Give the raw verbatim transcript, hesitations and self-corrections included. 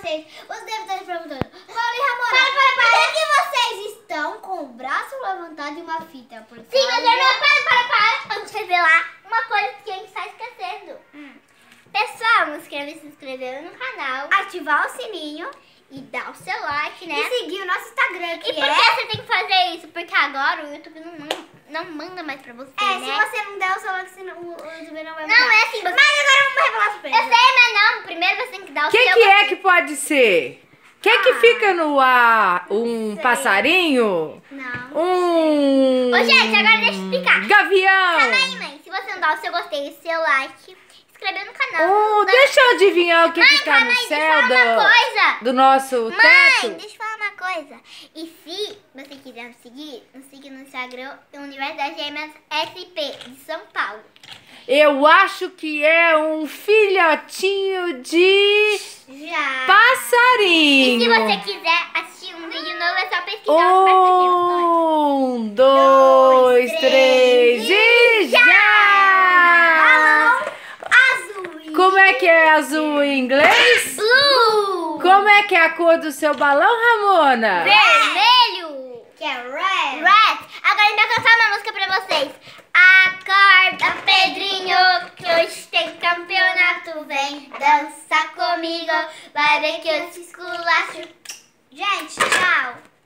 vocês. Você deve estar se perguntando, Paula e Ramona, para, para, para. Por que vocês estão com o braço levantado e uma fita? Por Sim, mas eu não... Para, para, para. Vamos revelar uma coisa que a gente está esquecendo. Hum. Pessoal, não esquece de se inscrever no canal, ativar o sininho e dar o seu like, né? E seguir o nosso Instagram, que E por é... que você tem que fazer isso? Porque agora o YouTube não manda, não manda mais pra você, É, né? se você não der o seu like, senão o YouTube não vai Não, mandar. é assim, você... Mas agora vamos revelar a surpresa. Eu sei, mas não. Primeiro você tem que dar o Que seu que é like. que pode ser? Que que Ah, fica no ar? Um sei. passarinho? Não. Um... Ô, gente, agora deixa eu explicar. Gavião? Calma aí, mãe. Se você não dar o seu gostei e o seu like, inscrever no canal. Oh, não- deixa eu adivinhar o que, Mãe, que tá calma no aí, deixa eu céu falar uma do, coisa. do nosso Mãe, teto. deixa eu falar uma coisa. E se você quiser nos seguir, nos siga no Instagram, Universo das Gêmeas S P, de São Paulo. Eu acho que é um filhotinho de Já. passarinho. E se você quiser assistir um vídeo novo, é só pesquisar os passarinhos. Um, dois, três e já! Balão azul. Como é que é azul em inglês? Blue! Como é que é a cor do seu balão, Ramona? Vermelho! Que é red. Red! Agora a gente vai cantar uma música pra vocês. Acorda, Pedrinho, que hoje tem campeonato. Vem dançar comigo, vai ver que eu te esculacho. Gente, tchau.